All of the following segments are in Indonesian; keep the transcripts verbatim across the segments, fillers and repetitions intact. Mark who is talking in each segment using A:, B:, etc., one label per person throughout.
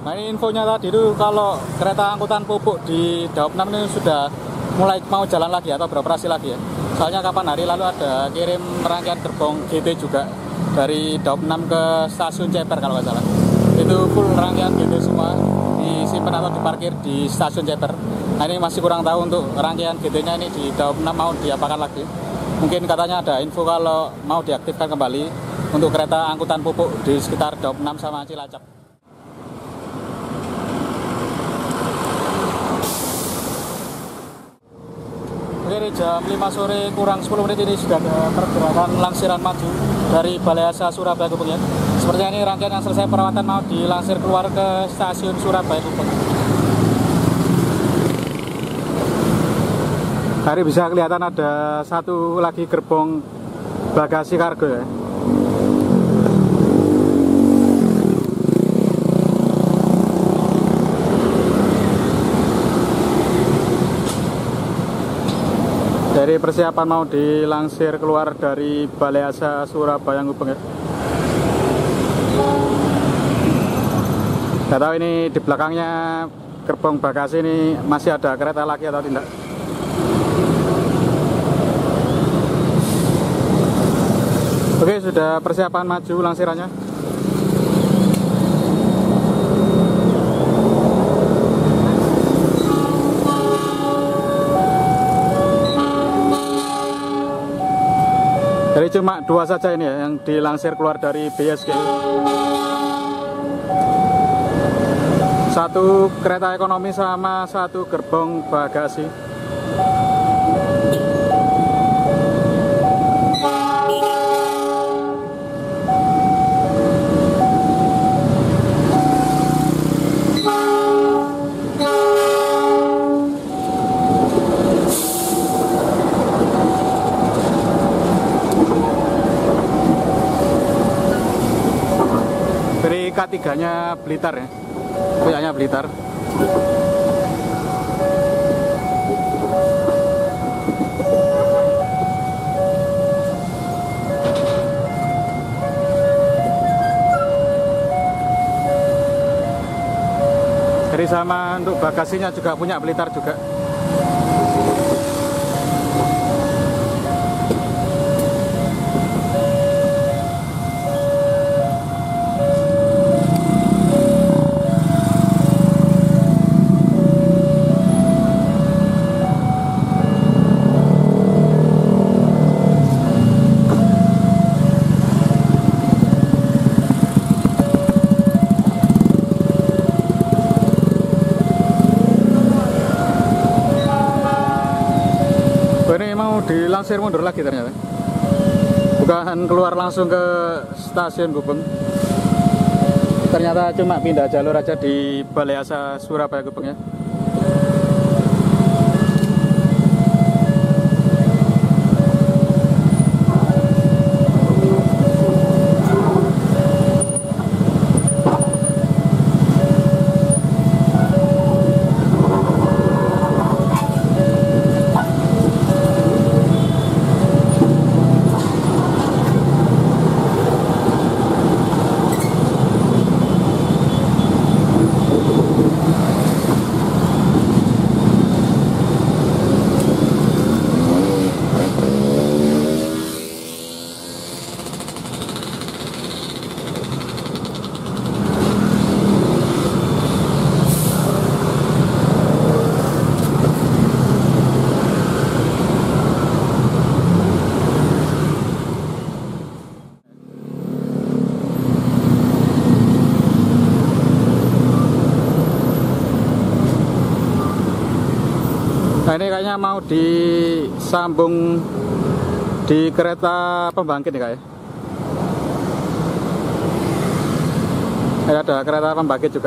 A: Nah ini infonya tadi itu kalau kereta angkutan pupuk di Daop enam ini sudah mulai mau jalan lagi atau beroperasi lagi ya. Soalnya kapan hari lalu ada kirim rangkaian gerbong G T juga dari Daop enam ke stasiun Ceper kalau nggak salah. Itu full rangkaian G T semua disimpan atau diparkir di stasiun Ceper. Nah ini masih kurang tahu untuk rangkaian G T-nya ini di Daop enam mau diapakan lagi. Mungkin katanya ada info kalau mau diaktifkan kembali untuk kereta angkutan pupuk di sekitar Daop enam sama Cilacap. Oke, jam lima sore kurang sepuluh menit ini sudah ada pergerakan langsiran maju dari Balai Asa Surabaya Gubeng ya. Sepertinya ini rangkaian yang selesai perawatan mau dilansir keluar ke stasiun Surabaya Gubeng. Hari bisa kelihatan ada satu lagi gerbong bagasi kargo ya. Dari persiapan mau dilansir keluar dari Balai Asa Surabaya Gubeng ya. Gak tahu ini di belakangnya gerbong bagasi ini masih ada kereta lagi atau tidak. Oke, sudah persiapan maju langsirannya. Jadi cuma dua saja ini ya yang dilansir keluar dari B S G. Satu kereta ekonomi sama satu gerbong bagasi. K tiga-nya Blitar ya, punyanya Blitar. Jadi sama untuk bagasinya juga punya Blitar juga. Ini mau dilansir mundur lagi ternyata, bukan keluar langsung ke stasiun Gubeng, ternyata cuma pindah jalur aja di Balai Asa Surabaya Gubeng ya. Nah ini kayaknya mau disambung di kereta pembangkit nih kak ya. Ini ada kereta pembangkit juga.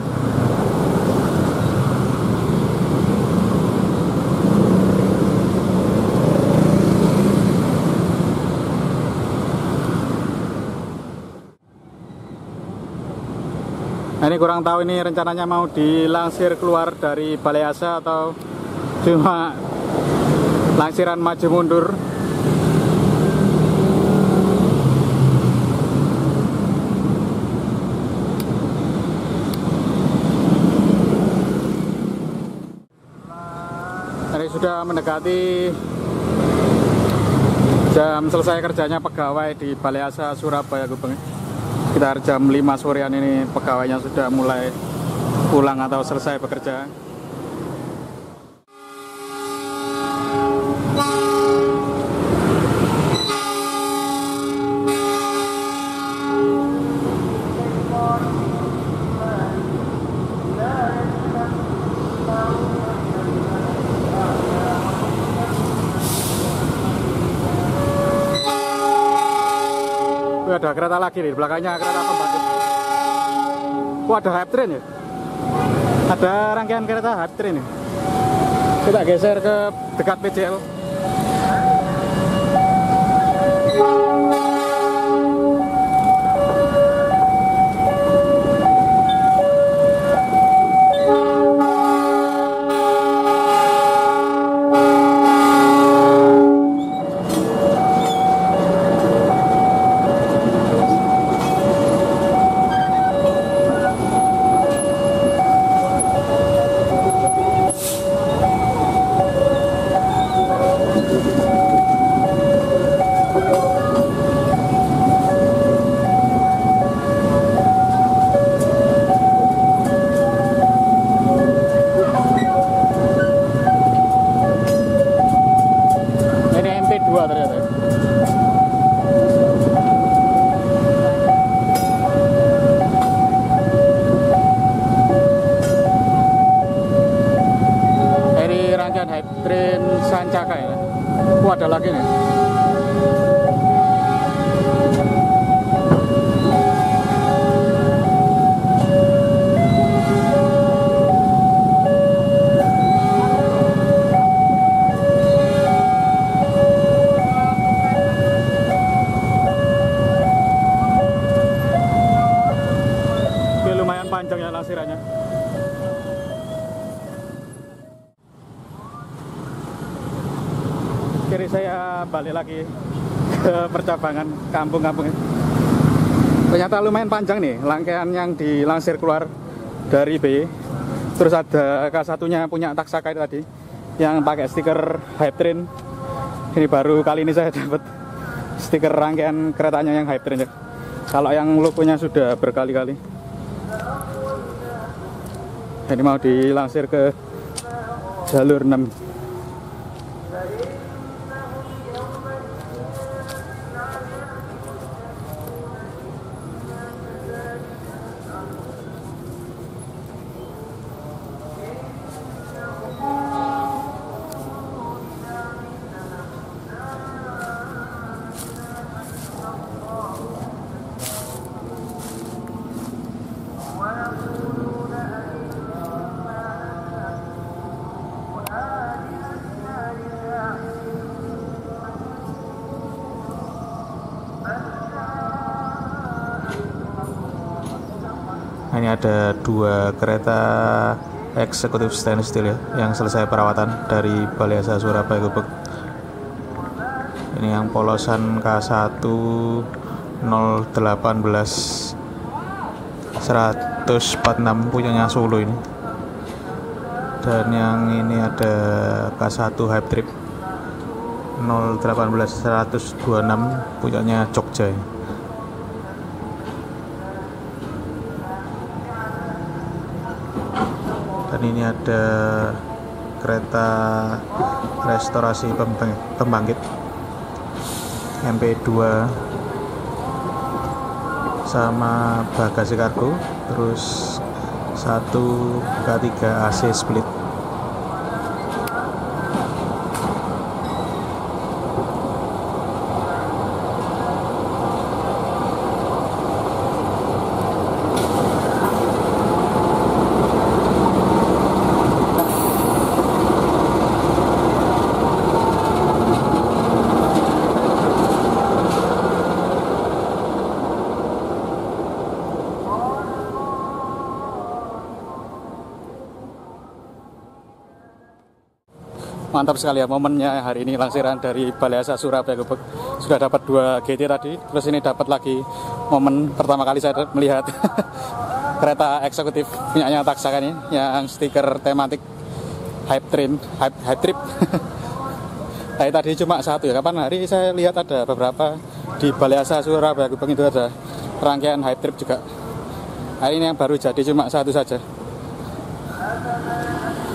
A: Nah ini kurang tahu ini rencananya mau dilansir keluar dari Balai Asa atau cuma lansiran maju mundur. sudah mendekati jam selesai kerjanya pegawai di Balai Asa Surabaya Gubeng. Sekitar jam lima sorean ini pegawainya sudah mulai pulang atau selesai bekerja. Ada kereta lagi nih, belakangnya kereta pembangkit. Wah, ada hype train ya? Ada rangkaian kereta hype train nih. Kita geser ke dekat P J L. Ternyata ini rangkaian hype train Sancaka ya. Wah, ada lagi nih. Panjang ya langsirannya. Kiri saya balik lagi ke percabangan kampung-kampung. Ternyata lumayan panjang nih rangkaian yang dilansir keluar dari B. Terus ada K satu-nya punya Taksaka itu tadi yang pakai stiker hype train. Ini baru kali ini saya dapat stiker rangkaian keretanya yang hype train ya. Kalau yang logonya sudah berkali-kali. Ini mau dilansir ke jalur enam. Ini ada dua kereta eksekutif stainless steel ya, yang selesai perawatan dari Balai Asa Surabaya Gubeng. Ini yang polosan K satu nol delapan belas seratus empat puluh enam punyanya Solo ini. Dan yang ini ada K satu Hype Trip nol delapan belas seratus dua puluh enam punyanya Jogja. Dan ini ada kereta restorasi pembangkit M P dua sama bagasi kargo, terus satu K tiga A C split. Mantap sekali ya momennya hari ini, langsiran dari Balai Asa Surabaya Gubeng. Sudah dapat dua G T tadi, terus ini dapat lagi momen pertama kali saya melihat kereta eksekutif punyanya Taksaka ini yang stiker tematik hype train, hype, hype trip. Nah, tadi cuma satu ya. Kapan hari saya lihat ada beberapa di Balai Asa Surabaya Gubeng itu ada rangkaian hype trip juga. Hari ini yang baru jadi cuma satu saja.